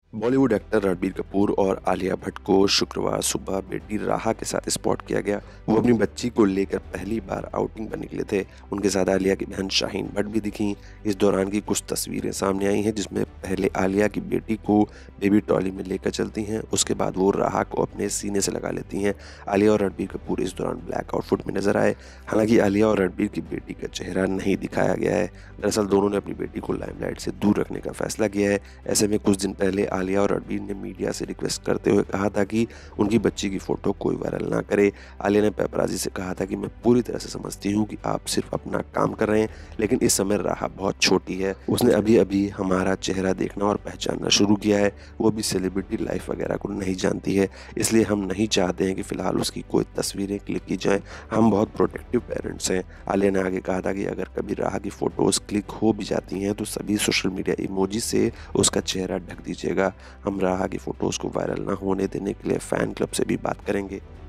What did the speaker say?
Bollywood actor Ranbir Kapoor और आलिया भट्ट को शुक्रवार सुबह बेटी राहा के साथ स्पॉट किया गया। वो अपनी बच्ची को लेकर पहली बार आउटिंग पर निकले थे। उनके साथ आलिया की बहन शाहीन भट्ट भी दिखीं। इस दौरान की कुछ तस्वीरें सामने आई हैं जिसमें पहले आलिया की बेटी को बेबी ट्रॉली में लेकर चलती हैं, उसके बाद वो राहा को अपने सीने से लगा लेती हैं। आलिया और रणबीर कपूर इस दौरान ब्लैक आउटफिट में नजर आए। हालांकि आलिया और रणबीर की बेटी का चेहरा नहीं दिखाया गया है। दरअसल दोनों ने अपनी बेटी को लाइमलाइट से दूर रखने का फैसला किया है। ऐसे में कुछ दिन पहले आलिया और रणबीर ने मीडिया से रिक्वेस्ट करते हुए कहा था कि उनकी बच्ची की फोटो कोई वायरल ना करे। आलिया ने पेपराजी से कहा था कि मैं पूरी तरह से समझती हूँ कि आप सिर्फ अपना काम कर रहे हैं, लेकिन इस समय राहा बहुत छोटी है। उसने अभी अभी हमारा चेहरा देखना और पहचानना शुरू किया है। वो भी सेलिब्रिटी लाइफ वगैरह को नहीं जानती है, इसलिए हम नहीं चाहते हैं कि फिलहाल उसकी कोई तस्वीरें क्लिक की जाएं। हम बहुत प्रोटेक्टिव पेरेंट्स हैं। आलिया ने आगे कहा था कि अगर कभी राहा की फोटोज क्लिक हो भी जाती हैं तो सभी सोशल मीडिया इमोजी से उसका चेहरा ढक दीजिएगा। हम राहा की फोटोज को वायरल ना होने देने के लिए फैन क्लब से भी बात करेंगे।